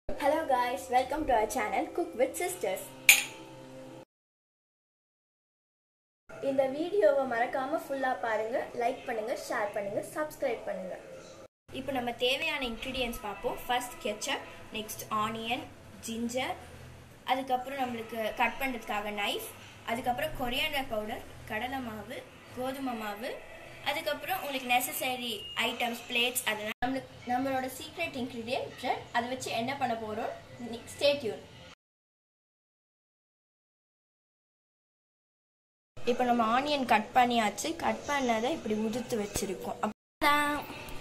Hello guys, welcome to our channel Cook with Sisters. இந்த வீடியோவை மறக்காம ஃபுல்லா பாருங்க, லைக் பண்ணுங்க, ஷேர் பண்ணுங்க, சப்ஸ்கிரைப் பண்ணுங்க. இப்போ நம்ம தேவையான ingredients பாப்போம். First ketchup, next onion, ginger, அதுக்கப்புறம் நம்மளுக்கு கட் பண்றதுக்காக knife, அதுக்கப்புறம் coriander powder, கடலை மாவு, கோதுமை மாவு, அதுக்கப்புறம் உங்களுக்கு necessary items, plates அதெல்லாம் நம்மளோட secret ingredient bread. அதை வச்சு என்ன பண்ண போறோம்? Stay tuned. இப்போ நம்ம ஆனியன் கட் பண்ணியாச்சு. கட் பண்ணதை இப்படி உதுத்து வச்சிருக்கோம். அப்பதான்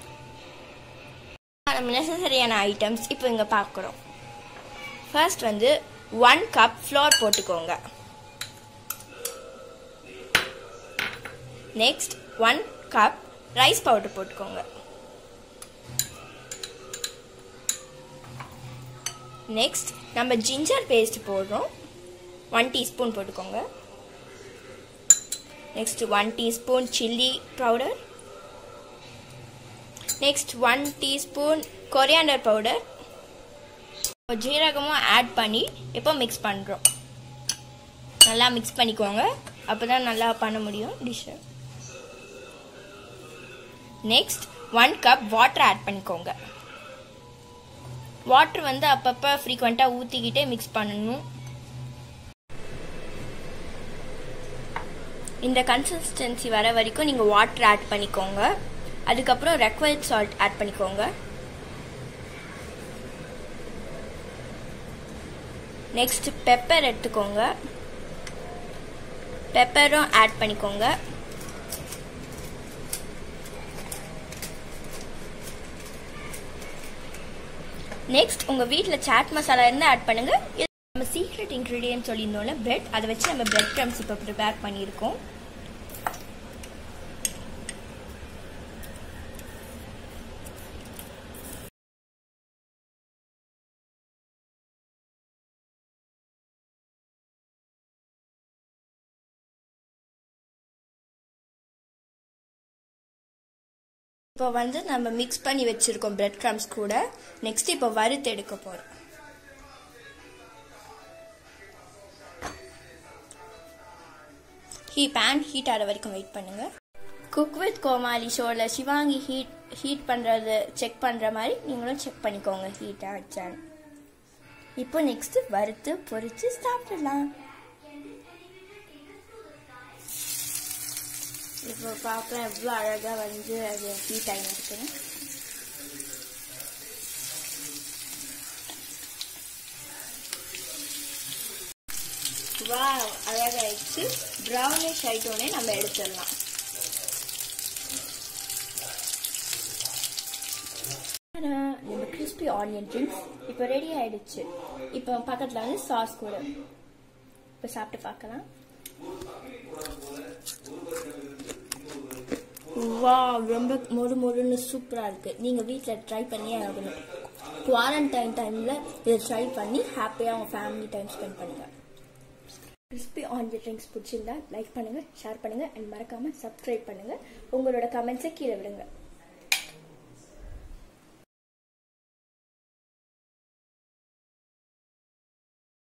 நம்ம நெசசரியான ஐட்டம்ஸ் இப்போ இங்க பார்க்குறோம். ஃபர்ஸ்ட் வந்து 1 கப் ஃப்ளோர் போட்டுக்கோங்க. நெக்ஸ்ட் 1 கப் ரைஸ் பவுடர் போட்டுக்கோங்க. நெக்ஸ்ட் நம்ம ஜிஞ்சர் பேஸ்ட் போடுறோம். 1 டீஸ்பூன் போட்டுக்கோங்க. Next 1 teaspoon chili powder. Next 1 teaspoon coriander powder. ஜீரகமும் ஆட் பண்ணி இப்போ மிக்ஸ் பண்றோம். நல்லா மிக்ஸ் பண்ணிக்கோங்க. அப்பதான் நல்லா பண்ண முடியும் dish. Next 1 cup water add பண்ணிக்கோங்க. வாட்டர் வந்து அப்பப்ப ஃப்ரீக்வெண்டா ஊத்திக்கிட்டே மிக்ஸ் பண்ணணும். இந்த கன்சிஸ்டன்சி வர வரைக்கும் நீங்க வாட்டர் ஆட் பண்ணிக்கோங்க. அதுக்கப்புறம் ரெக்வைர்ட் சால்ட் ஆட் பண்ணிக்கோங்க. நெக்ஸ்ட் பெப்பர் எடுத்துக்கோங்க. பெப்பரும் ஆட் பண்ணிக்கோங்க. நெக்ஸ்ட் உங்க வீட்ல சாட் மசாலா இருந்தா ஆட் பண்ணுங்க. நம்ம சீக்ரெட் இன்கிரிடியன்ட் சொல்லியிருந்தோம்ல பிரெட், அதை வச்சு நம்ம பிரெட் க்ரம்ஸ் இப்போ ப்ரிப்பேர் பண்ணியிருக்கோம். இப்போ வந்து நம்ம மிக்ஸ் பண்ணி வச்சிருக்கோம் பிரெட் க்ரம்ஸ் கூட. நெக்ஸ்ட் இப்போ வறுத்து எடுக்க போறோம். பேன் ஹீட் ஆகிற வரைக்கும் வெயிட் பண்ணுங்க. குக் வித் கோமாளி ஷோல சிவாங்கி ஹீட் பண்றது செக் பண்ற மாதிரி நீங்களும் செக் பண்ணிக்கோங்க ஹீட் ஆச்சான்னு. இப்போ நெக்ஸ்ட் வறுத்து பொரிச்சு சாப்பிடலாம். இப்போ பார்க்கலாம் எவ்வளோ அழகா வந்து அது ஹீட் ஆகி இருக்குன்னு. வாவ், அழகாயிடுச்சு. ப்ரௌனிஷ் ஆயிட்டோன்னே நம்ம எடுத்துடலாம். நம்ம கிறிஸ்பி ஆனியன் ட்ரிங்க்ஸ் இப்போ ரெடி ஆயிடுச்சு. இப்போ பக்கத்துல வந்து சாஸ் கூட இப்போ சாப்பிட்டு பார்க்கலாம். வாவ், ரொம்ப மொறு மொறுன்னு சூப்பரா இருக்கு. நீங்க வீட்ல ட்ரை பண்ணியே ஆகணும். குவாரண்டைன் டைம்ல இதை ட்ரை பண்ணி ஹாப்பியா உங்க ஃபேமிலி டைம் ஸ்பெண்ட் பண்ணுங்க. கிறிஸ்பி ஆனியன் ட்ரிங்க்ஸ் பிடிச்சிருந்தா லைக் பண்ணுங்க, ஷேர் பண்ணுங்க அண்ட் மறக்காம சப்ஸ்கிரைப் பண்ணுங்க. உங்களோட கமெண்ட்ஸை கீழே விடுங்க.